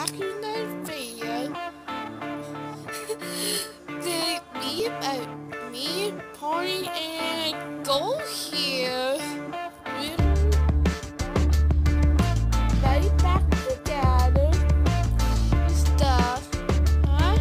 back in the video. Me, Party, and Go here. Right back together and stuff. Huh?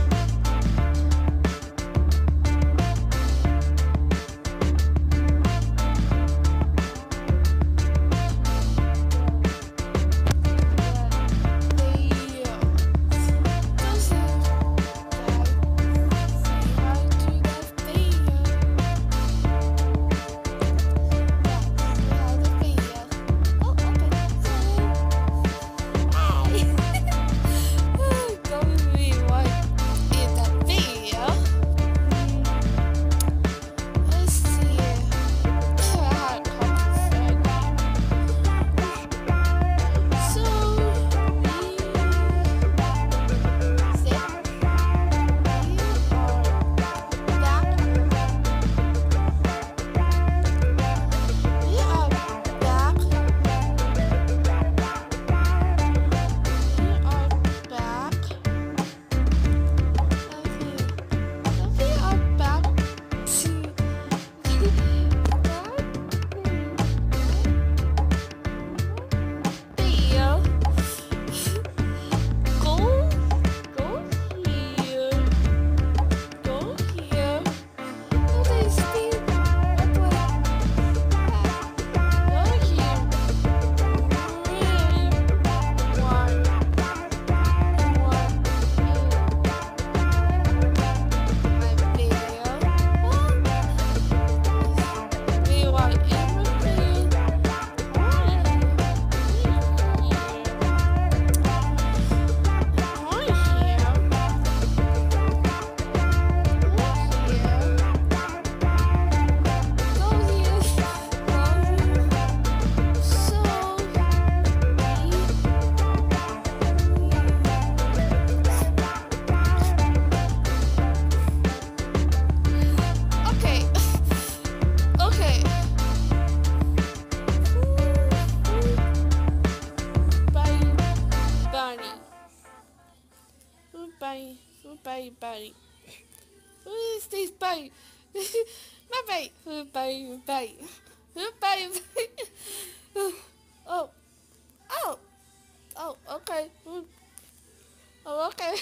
Buddy. Who is this buddy? My buddy. Who buddy? Who buddy? Oh. Oh. Oh, okay. Oh, okay.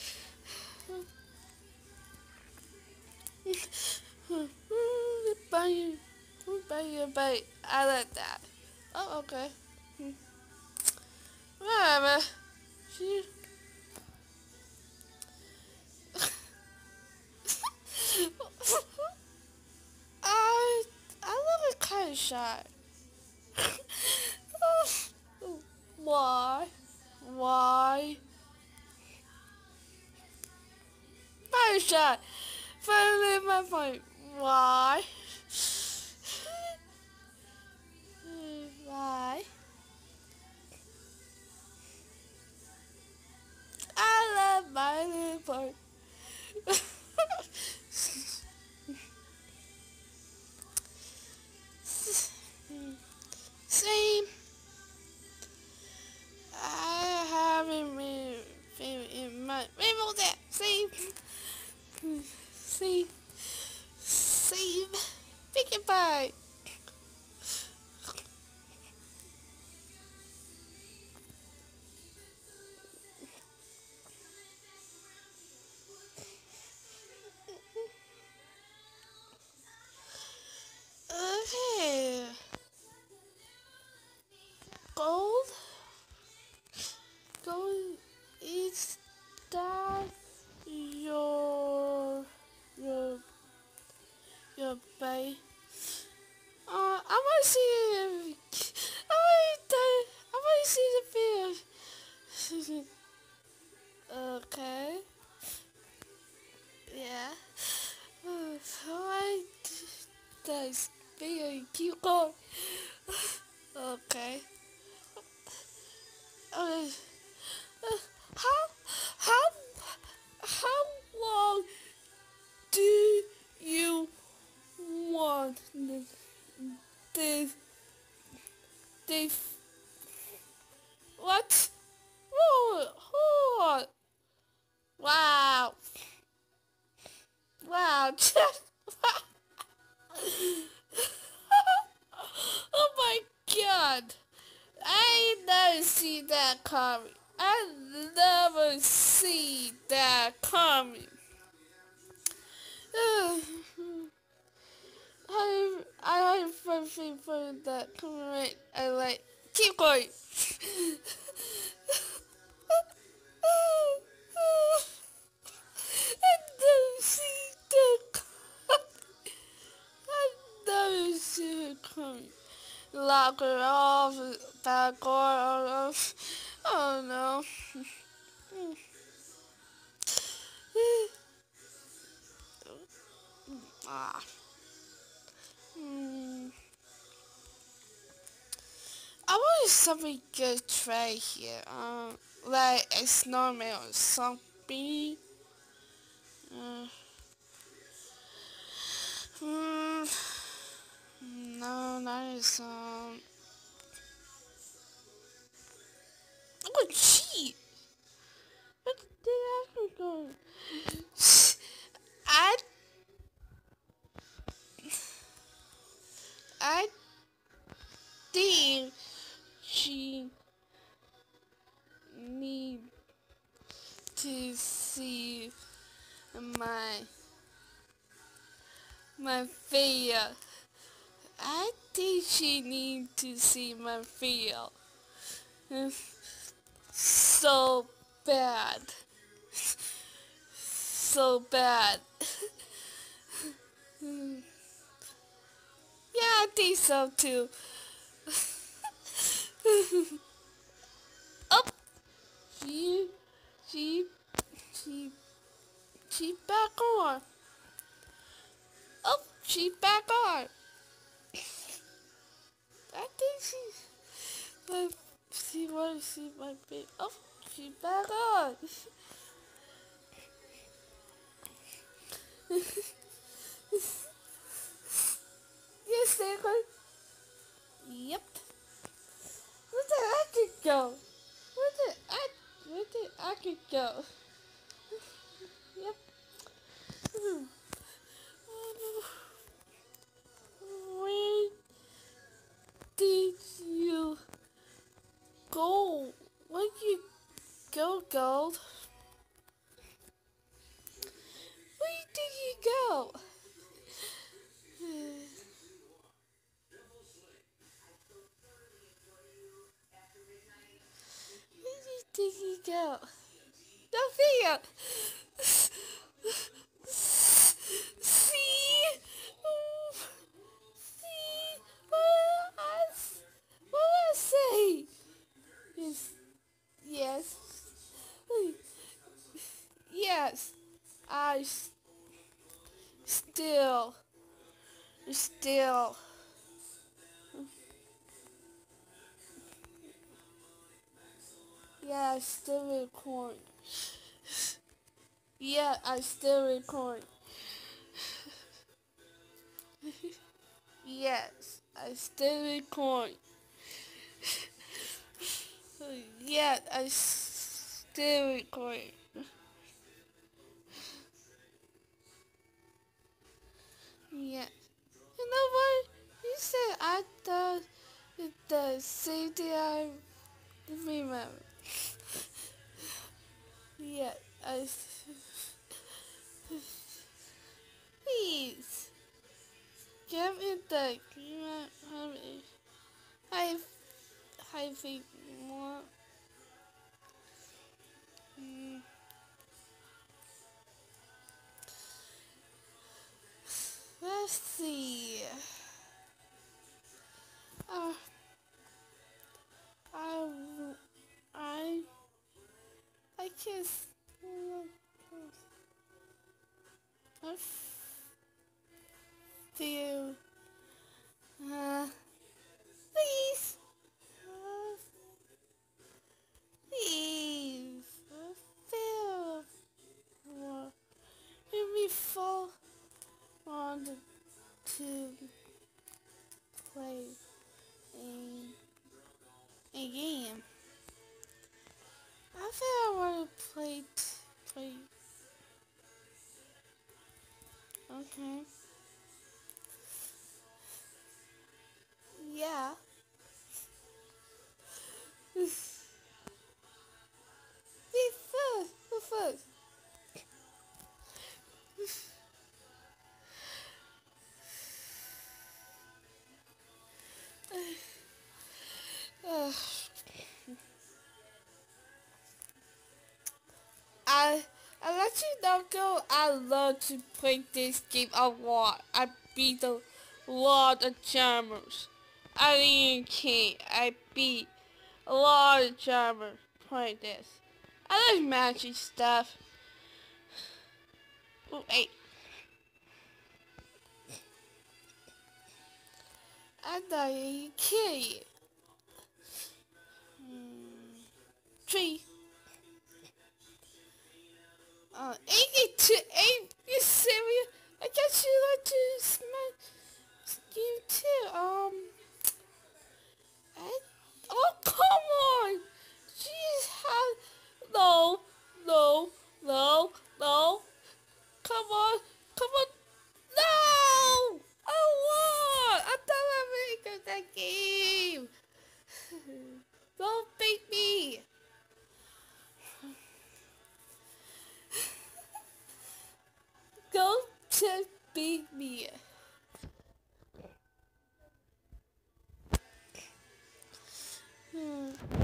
Buddy. I like that. Oh, okay. Whatever. She... I look kind of shy. Why? Very shy. Finally, my point. Why? Why? I love my little part. Same. I haven't been in my rainbow that same. Same. Pick pie. Okay. Gold is that your bay? I want to see I want to see the fish. Okay. Yeah. So I this video keep going. Okay. How long do you want this what? I never see that coming. I have something for that coming right. I like keep going. I never see that coming. I never see it coming. Lock her off, back door off. Oh no. Ah. Hmm. I want something good to try here. Like a snowman or something. Uh, hmm. No, not a song. Oh, gee. What did I go? I I think she need to see my video. I think she need to see my video. So bad. So bad. Yeah, I think so too. Oh, she, she, she, she back on. Oh, she back on. I think she wants to see my face. Oh, she back on. Yes, they go. Yep. Where did I could go? Where did I could go? Yep. Where did you go? Where did you go, Gold? Where did you go? Where did you go? Sophia! See? See? What I say? Yes. Yes. Yes. I still. Yeah, I still record. Yeah, I still record. Yes, I still record. Yeah, I still record. Yeah. You know what? You said I thought the same thing I remember. Yeah, I. Please. Give me the. I. I think more. Mm, let's see. Uh, I. I. I can't. I feel. Please. Please. I feel. Let me fall on to play a game. I think I want to play. Okay. Yeah. I let you know, girl, I love to play this game a lot. I beat a lot of jammers. I didn't care. I beat a lot of jammers playing this. I like magic stuff. Oh, wait. I thought you kill you. Tree. Ain't it too, ain't you serious? I guess you like to smash you too. Oh, come on! Jeez, how, no, no, no, no. Come on, come on. No! I won! I thought I made that game. Don't beat me. Don't just beat me. Hmm.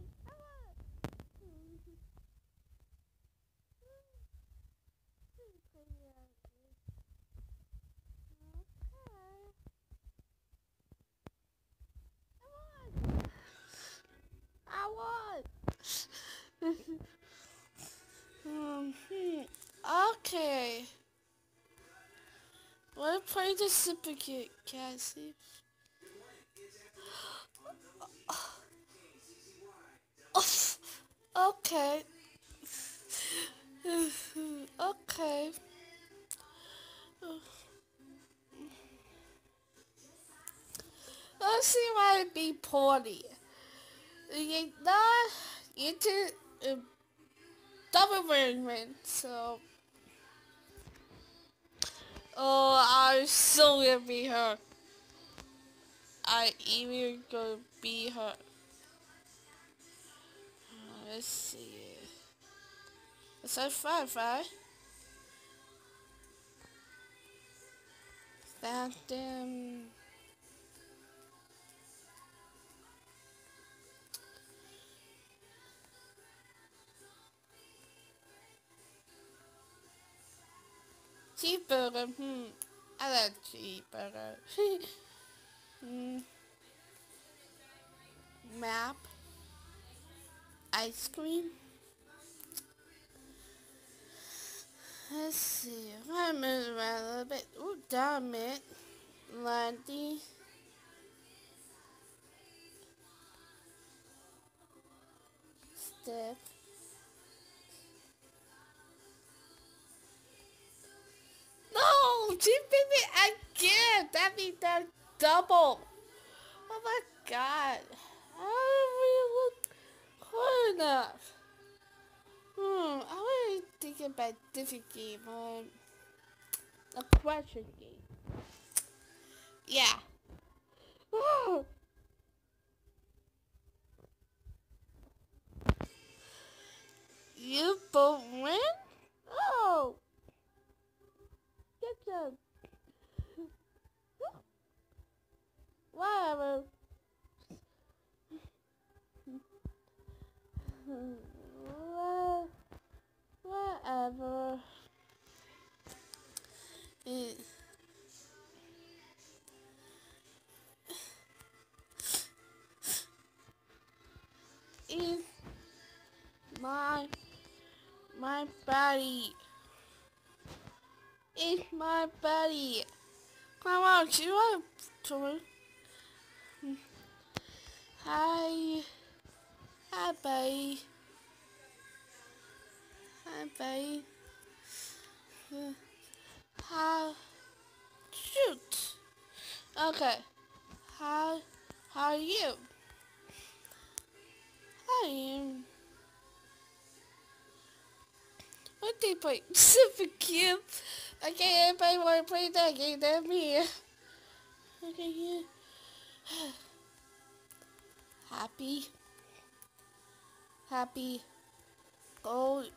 I won. Okay. Wanna play the super cute, Cassie? Okay. Okay. Let's see why it be party. You not into double win, so I'm so gonna be her. I even gonna be her. Let's see. Let's have fun, right? Phantom. Cheeseburger. I like cheeseburger. hmm. Map. Ice cream. Let's see. I'm moving around a little bit. Oh, damn it. Landy. Step. No! She beat me again! That means that double. Oh my god. I don't really look hard enough. I want to think about different game. A question game. Yeah. You both win? Oh! Get them. Whatever. Whatever. It, it's my body. It's my body. Come on, you want to? Hi. Hi, buddy. Hi, buddy. How? Shoot. Okay. How? How are you? I am. What do you play? Super cute. Okay, everybody want to play that game. That's me. Okay, yeah. Happy. Happy. Gold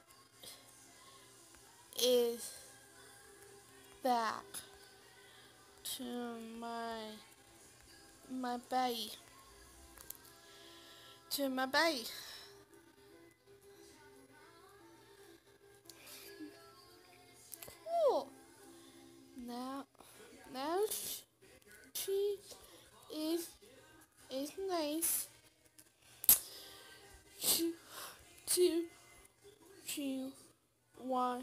is back to my belly. To my belly. 2, 1,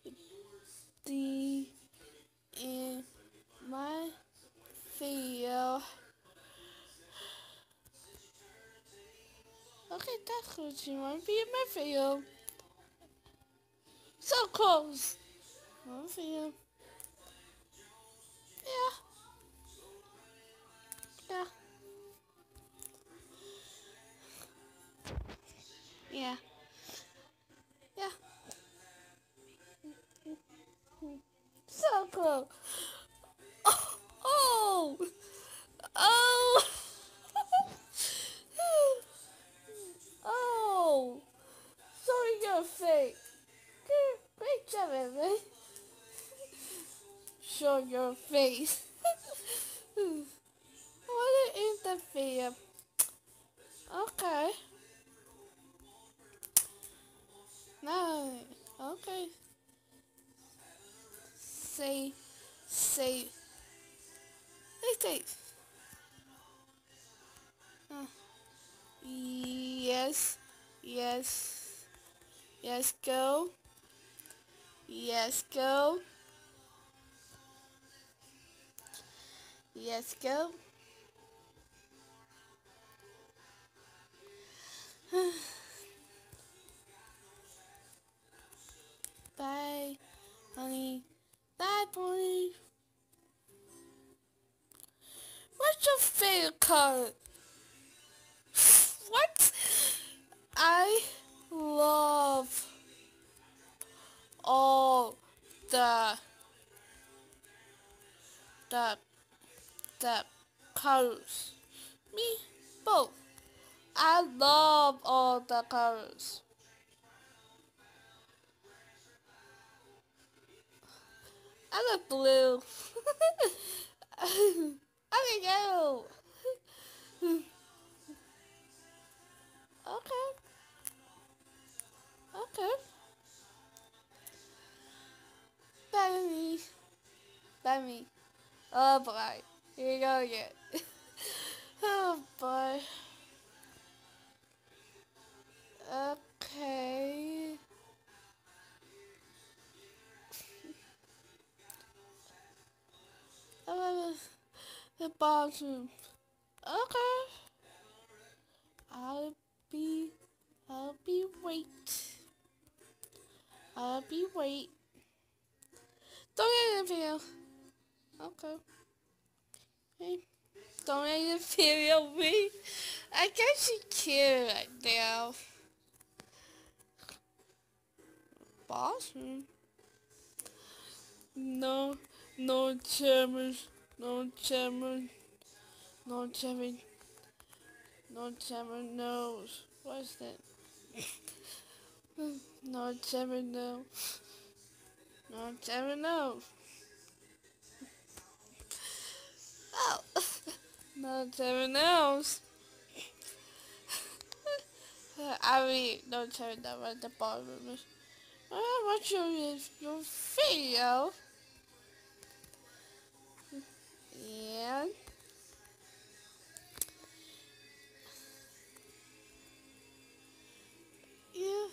the in my video. Okay, that's what you want to be in my video. So close. My video. Yeah. Yeah. Yeah. Yeah. So close. Oh. Oh. Oh. Oh. Sorry, your face. Great job, Emily. Show your face. What is the video? Okay. No. Okay. Say. Say. Say. Uh, yes. Yes. Yes. Go. Yes. Go. Yes. Go. Bye, honey. Bye, pony. What's your favorite color? What? I love all the the the colors. Me, both. I love all the colors. I love blue. I like yellow. Okay, okay. Bye me. Bye me. Oh boy. Here you go again. Oh boy. Okay. I love the bathroom. Okay. I'll be, I'll be wait. I'll be wait. Don't interfere. Okay. Hey. Don't interfere with me. I guess you care right now. Bathroom? No, no chairman, no chairman, no chairman, no chairman knows. What's that? No chairman knows. No chairman knows. Oh, no chairman knows. I mean, no chairman knows what the ballroom is. I watch your video. And yeah.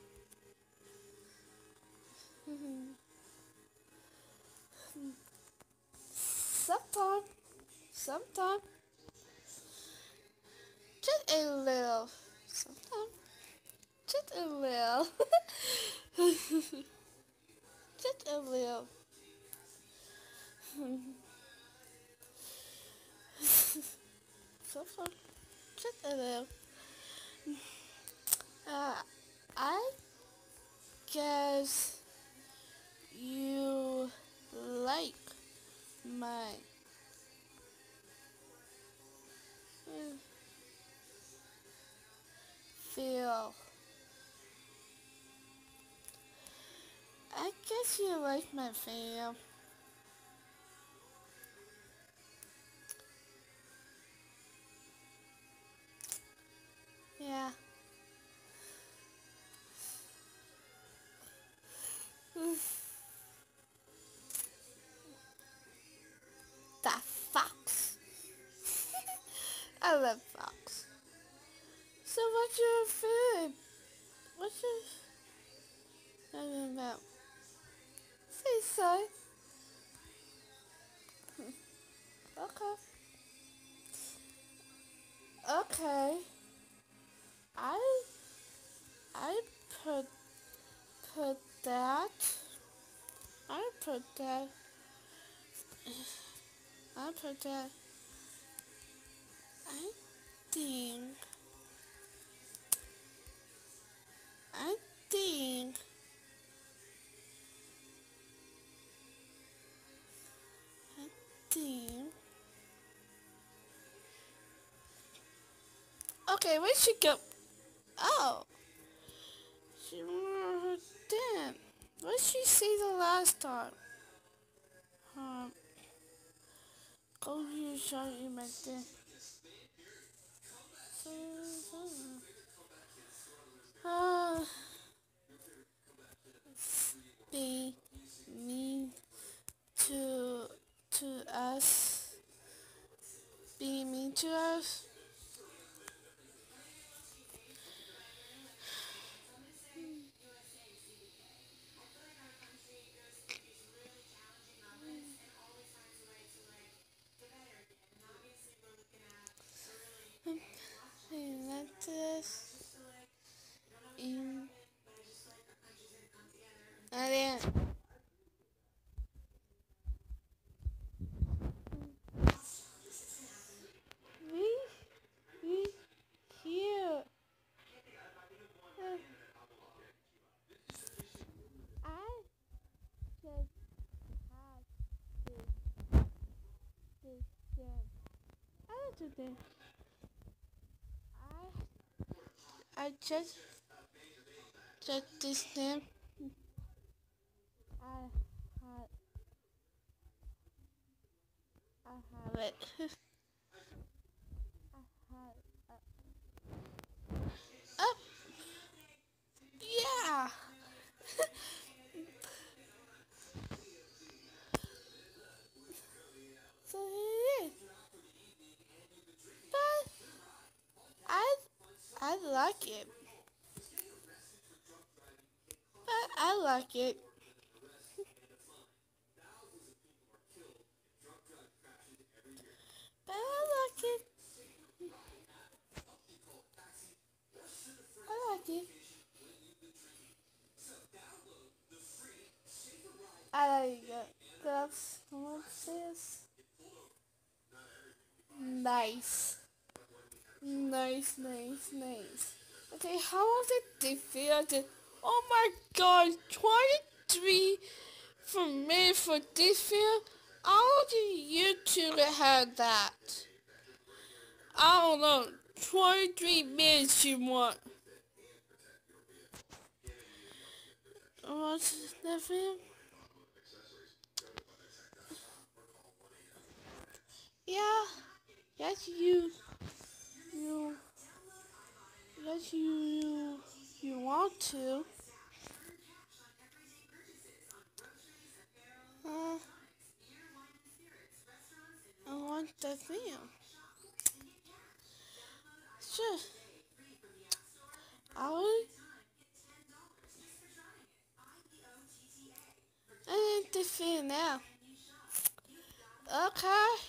Sometimes, just a little. Sometimes, just a little. Just a little. Sometimes, just a little. Uh, I guess you like my feel. I guess you like my video. Yeah. The fox. I love fox. So what's your food? What's your Okay. Okay. Okay. I I put put that. I put that. I put that. I think. I think. I think. Okay, where'd she go? Oh, she remember her dad. What did she say the last time? Um, go here, show you my dad. Uh, be mean to us. Be mean to us. Be mean to us. In, and then we we here. I just had this thing. I don't do this. I just this thing. I had I have it. I had oh yeah. So it is. But I like it. But I like it. But I like it. I like it. I like it. Gloves. What's this? Nice. Nice, nice, nice. Okay, how was it defeated? Oh my god, 23 for me for this film? How did you two have that? I don't know. 23 minutes you want. What's the film? Yeah. Yes, you, yes, you want to. Uh, I want the film. Sure. I will. I need the film now. Okay.